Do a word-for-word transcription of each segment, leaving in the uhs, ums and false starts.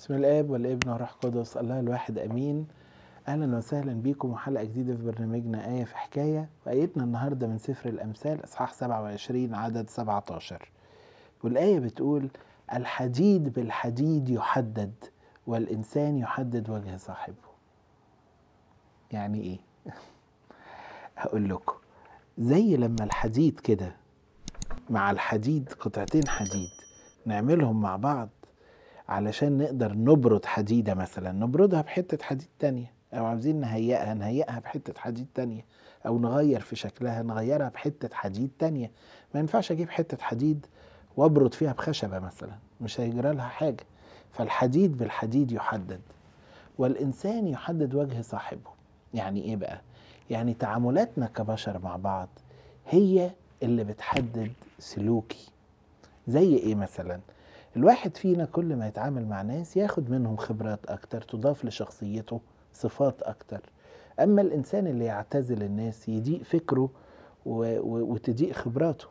بسم الآب والابن والروح القدس الله الواحد امين. اهلا وسهلا بيكم وحلقه جديده في برنامجنا آية في حكايه، وآيتنا النهارده من سفر الامثال اصحاح سبعة وعشرين عدد سبعة عشر، والآية بتقول: الحديد بالحديد يحدد والانسان يحدد وجه صاحبه. يعني ايه؟ هقول لكم. زي لما الحديد كده مع الحديد، قطعتين حديد نعملهم مع بعض علشان نقدر نبرد حديدة، مثلا نبردها بحتة حديد تانية، او عاوزين نهيئها نهيئها بحتة حديد تانية، او نغير في شكلها نغيرها بحتة حديد تانية. ما ينفعش اجيب حتة حديد وابرد فيها بخشبة مثلا، مش هيجرى لها حاجة. فالحديد بالحديد يحدد والانسان يحدد وجه صاحبه. يعني ايه بقى؟ يعني تعاملاتنا كبشر مع بعض هي اللي بتحدد سلوكي. زي ايه مثلا؟ الواحد فينا كل ما يتعامل مع ناس ياخد منهم خبرات اكتر تضاف لشخصيته صفات اكتر. اما الانسان اللي يعتزل الناس يضيق فكره و... و... وتضيق خبراته.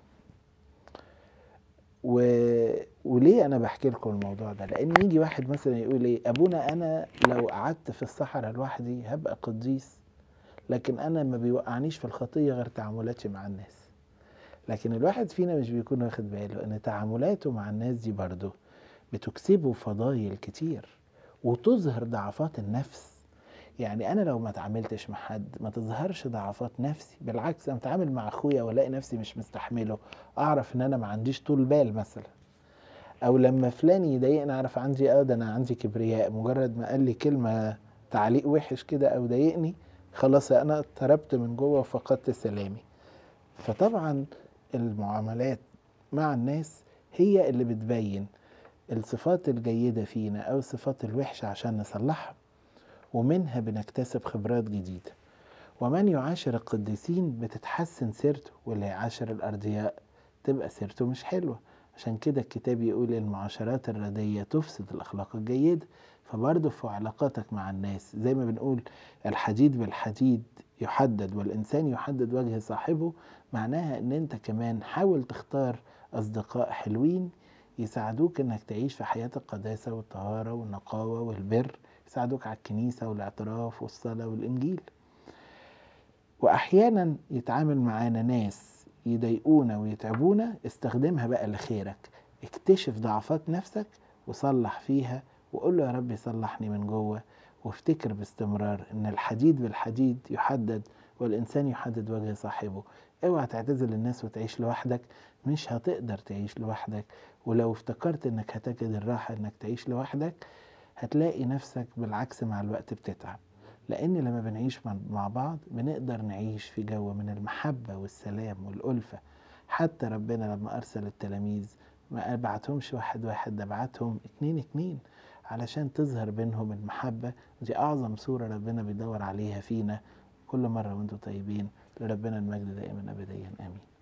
و... وليه انا بحكي لكم الموضوع ده؟ لان يجي واحد مثلا يقول ايه: ابونا انا لو قعدت في الصحراء لوحدي هبقى قديس، لكن انا ما بيوقعنيش في الخطية غير تعاملاتي مع الناس. لكن الواحد فينا مش بيكون واخد باله ان تعاملاته مع الناس دي برضه بتكسبه فضايل كتير وتظهر ضعفات النفس. يعني انا لو ما تعاملتش مع حد ما تظهرش ضعفات نفسي، بالعكس انا اتعامل مع اخويا والاقي نفسي مش مستحمله، اعرف ان انا ما عنديش طول بال مثلا. او لما فلان يضايقني اعرف عندي اه ده انا عندي كبرياء، مجرد ما قال لي كلمه تعليق وحش كده او ضايقني خلاص انا اضطربت من جوه وفقدت سلامي. فطبعا المعاملات مع الناس هي اللي بتبين الصفات الجيدة فينا أو الصفات الوحشة عشان نصلحها، ومنها بنكتسب خبرات جديدة. ومن يعاشر القديسين بتتحسن سيرته، واللي يعاشر الأرضياء تبقى سيرته مش حلوة. عشان كده الكتاب يقول المعاشرات الردية تفسد الأخلاق الجيدة. فبرضه في علاقاتك مع الناس زي ما بنقول الحديد بالحديد يحدد والإنسان يحدد وجه صاحبه، معناها ان انت كمان حاول تختار أصدقاء حلوين يساعدوك انك تعيش في حياة القداسة والطهارة والنقاوة والبر، يساعدوك على الكنيسة والاعتراف والصلاة والإنجيل. وأحيانا يتعامل معانا ناس يضايقونا ويتعبونا، استخدمها بقى لخيرك. اكتشف ضعفات نفسك وصلح فيها، وقول له يا رب صلحني من جوه. وافتكر باستمرار ان الحديد بالحديد يحدد والإنسان يحدد وجه صاحبه. اوعى تعتزل الناس وتعيش لوحدك، مش هتقدر تعيش لوحدك. ولو افتكرت انك هتجد الراحة انك تعيش لوحدك هتلاقي نفسك بالعكس مع الوقت بتتعب. لأن لما بنعيش مع بعض بنقدر نعيش في جو من المحبة والسلام والألفة. حتى ربنا لما أرسل التلاميذ ما بعتهمش واحد واحد، ده بعتهم اتنين اتنين علشان تظهر بينهم المحبة. دي أعظم صورة ربنا بيدور عليها فينا. كل مرة وانتم طيبين، لربنا المجد دائما أبديا آمين.